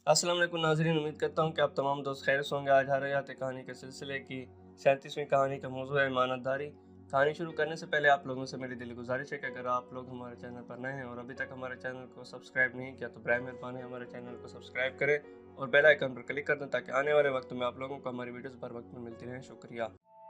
अस्सलाम वालेकुम नाज़रीन, उम्मीद करता हूँ कि आप तमाम दोस्त खैर से होंगे। आज हरयात कहानी के सिलसिले की 37वीं कहानी का मौजूद है इमानतदारी। कहानी शुरू करने से पहले आप लोगों से मेरी दिली गुजारिश है कि अगर आप लोग हमारे चैनल पर नए हैं और अभी तक हमारे चैनल को सब्सक्राइब नहीं किया तो बराए मेहरबानी हमारे चैनल को सब्सक्राइब करें और बेल आइकन पर क्लिक कर दें ताकि आने वाले वक्त में आप लोगों को हमारी वीडियोस पर वक्त में मिलती रहें। शुक्रिया।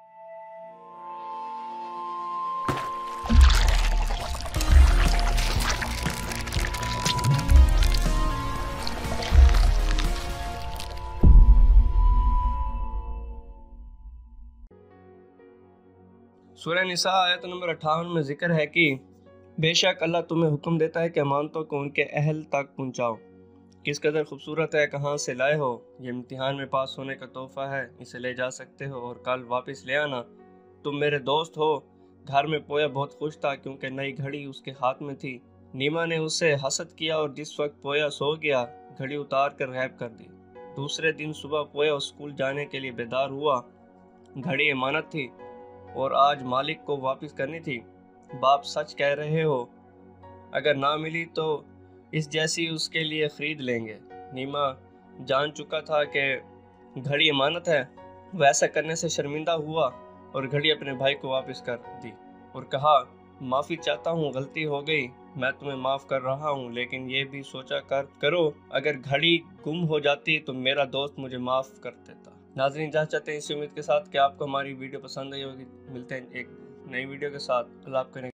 सूरह निसा आयत नंबर 58 में जिक्र है कि बेशक अल्लाह तुम्हें हुक्म देता है कि अमानतों को उनके अहल तक पहुंचाओ। किस कदर खूबसूरत है, कहाँ से लाए हो, ये इम्तिहान में पास होने का तोहफा है, इसे ले जा सकते हो और कल वापस ले आना। तुम मेरे दोस्त हो। घर में पोया बहुत खुश था क्योंकि नई घड़ी उसके हाथ में थी। नीमा ने उससे हसद किया और जिस वक्त पोया सो गया घड़ी उतार कर गायब कर दी। दूसरे दिन सुबह पोया स्कूल जाने के लिए बेदार हुआ। घड़ी अमानत थी और आज मालिक को वापस करनी थी। बाप सच कह रहे हो, अगर ना मिली तो इस जैसी उसके लिए खरीद लेंगे। नीमा जान चुका था कि घड़ी अमानत है। वह ऐसा करने से शर्मिंदा हुआ और घड़ी अपने भाई को वापस कर दी और कहा, माफ़ी चाहता हूँ, गलती हो गई, मैं तुम्हें माफ़ कर रहा हूँ, लेकिन ये भी सोचा करो अगर घड़ी गुम हो जाती तो मेरा दोस्त मुझे माफ़ कर देता। नाज़रीन, जहाँ चाहते हैं इसी उम्मीद के साथ कि आपको हमारी वीडियो पसंद आई होगी। मिलते हैं एक नई वीडियो के साथ। अल्लाह आपको